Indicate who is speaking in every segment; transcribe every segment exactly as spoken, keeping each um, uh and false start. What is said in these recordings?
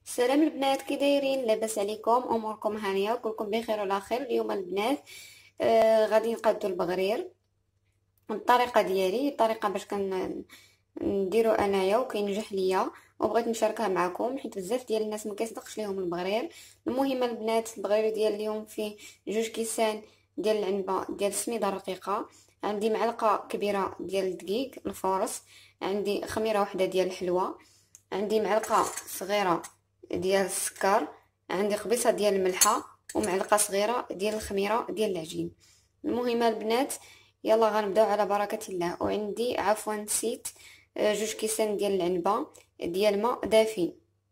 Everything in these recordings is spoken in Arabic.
Speaker 1: السلام البنات، كي دايرين؟ لاباس عليكم؟ اموركم هانيه؟ كلكم بخير وعلى خير. اليوم البنات آه غادي نقادو البغرير. الطريقه ديالي طريقه باش كن نديرو انايا وكينجح ليا، وبغيت نشاركها معكم حيت بزاف ديال الناس ما كيصدقش ليهم البغرير. المهم البنات، البغرير ديال اليوم فيه جوج كيسان ديال العنبه ديال السميده رقيقه، عندي معلقه كبيره ديال الدقيق الفورص، عندي خميره واحده ديال الحلوه، عندي معلقه صغيره ديال السكر، عندي قبيصه ديال الملحه، ومعلقه صغيره ديال الخميره ديال العجين. المهم البنات، يلا غنبداو على بركه الله. وعندي عفوا نسيت آه، جوج كيسان ديال العنبه ديال الماء دافي.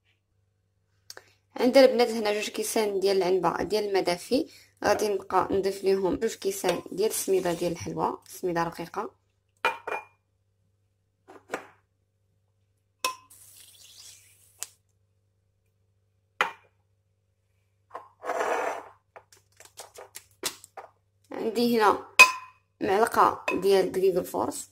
Speaker 1: عندنا البنات هنا جوج كيسان ديال العنبه ديال الماء دافي. غادي نبقى نضيف ليهم جوج كيسان ديال السميده ديال الحلوه، سميده رقيقه. عندي هنا معلقه ديال دقيق الفورص،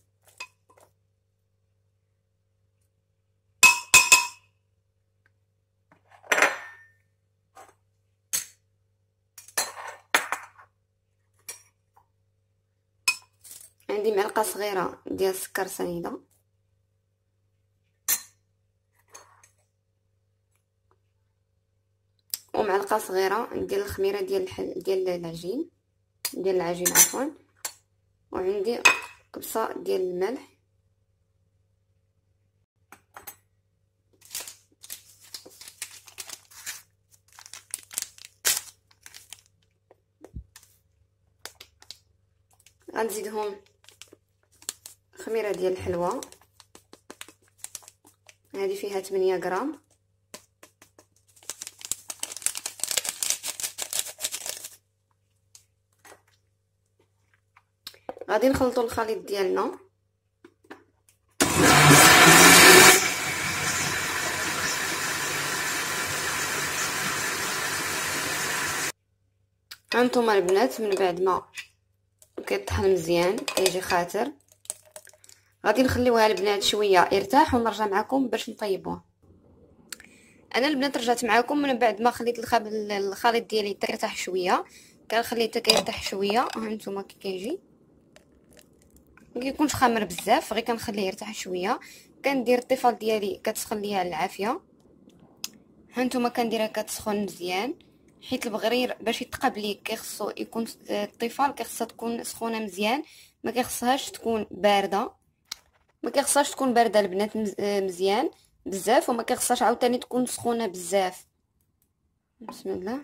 Speaker 1: عندي معلقه صغيره ديال السكر سنيده، ومعلقه صغيره ديال الخميره ديال الحل ديال العجين ديال العجين عفوا، وعندي قبصه ديال الملح، غنزيدهم خميره ديال الحلوه، هذه فيها ثمانية غرام، غادي نخلطوا الخليط ديالنا. هانتوما البنات، من بعد ما كيطحن مزيان كيجي خاتر، غادي نخليوها البنات شويه يرتاح ونرجع معكم باش نطيبوه. انا البنات رجعت معكم من بعد ما خليت الخليط ديالي يرتاح شويه، كنخليه حتى كيرتاح شويه. هانتوما كي كيجي ما كيكونش خامر بزاف، غير كنخليه يرتاح شويه. كندير الطفال ديالي كتسخن ليها العافيه. هانتوما كنديرها كتسخن مزيان، حيت البغرير باش يتقبلي كيخصو يكون الطفال كيخصها تكون سخونه مزيان، ما كيخصهاش تكون بارده. ما كيخصهاش تكون بارده البنات مزيان بزاف، وما كيخصهاش عاوتاني تكون سخونه بزاف. بسم الله.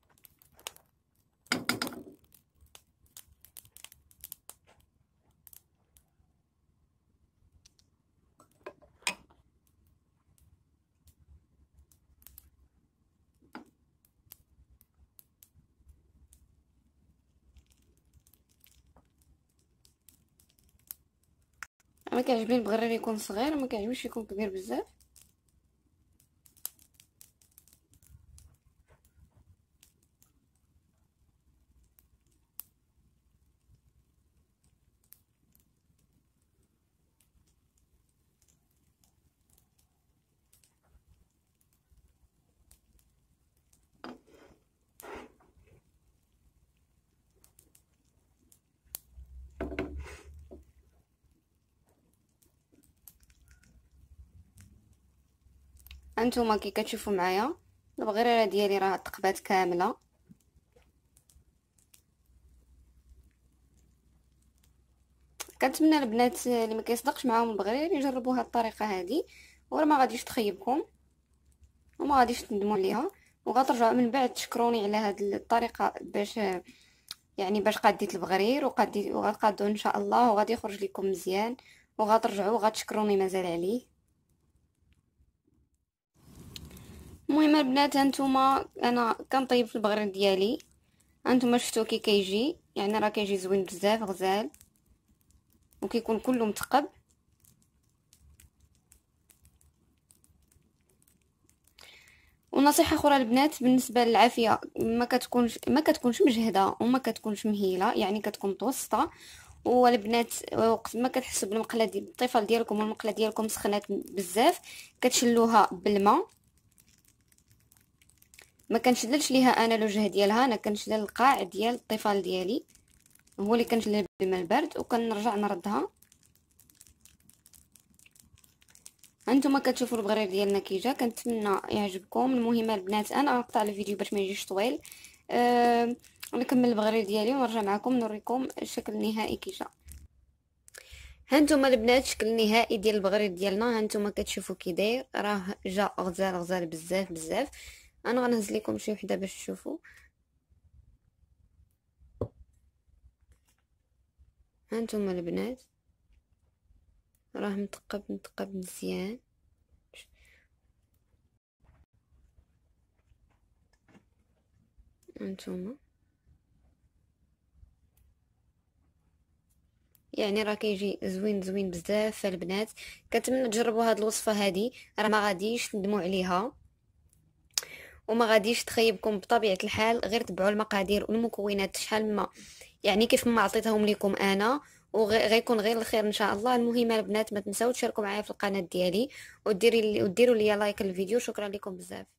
Speaker 1: انا كيعجبني البغرير يكون صغير، ما كيعجبنيش يكون كبير بزاف. هانتوما كي كتشوفوا معايا البغريره ديالي راه تقبات كامله. كنتمنى البنات اللي ما كيصدقش معاهم البغرير يجربوا هاد الطريقه هذه، وراه ما غاديش تخيبكم وما غاديش تندموا عليها، وغترجعوا من بعد تشكروني على هاد الطريقه باش يعني باش قاديت البغرير وقاديت وغتقادوه ان شاء الله، وغادي يخرج لكم مزيان وغترجعوا وغتشكروني مازال عليه. المهم البنات، هانتوما انا كنطيب في البغرير ديالي. هانتوما شفتوا كي كيجي، يعني راه كيجي زوين بزاف غزال وكيكون كله متقب. ونصيحه اخرى البنات بالنسبه للعافيه، ما كتكونش ما كتكونش مجهده وما كتكونش مهيله، يعني كتكون متوسطه. والبنات وقت ما كتحسوا بالمقله ديال الطفل ديالكم والمقله ديالكم سخنات بزاف، كتشلوها بالماء ما كنشللش ليها انا الوجه ديالها، انا كنشلل القاع ديال الطفال ديالي هو اللي كنشلل بالماء البارد وكنرجع نردها. هانتوما كتشوفوا البغرير ديالنا كي جا. كنتمنى يعجبكم. المهم البنات انا نقطع الفيديو باش ما يجيش طويل. أه نكمل البغرير ديالي ونرجع معكم نوريكم الشكل النهائي كي جا. هانتوما البنات الشكل النهائي ديال البغرير ديالنا. هانتوما كتشوفوا كي داير، راه جا غزال غزال بزاف بزاف. انا غنهز لكم شي وحده باش تشوفوا. هانتوما البنات راه متقب متقب مزيان. هانتوما يعني راه كيجي زوين زوين بزاف البنات. كنتمنى تجربوا هاد الوصفه هادي، راه ما غاديش تندموا عليها وما غاديش تخيبكم بطبيعه الحال. غير تبعوا المقادير والمكونات شحال ما يعني كيف ما عطيتهم لكم انا، وغيكون غير الخير ان شاء الله. المهم البنات ما تنساو تشاركوا معايا في القناه ديالي وديري وديروا لي لايك الفيديو. شكرا لكم بزاف.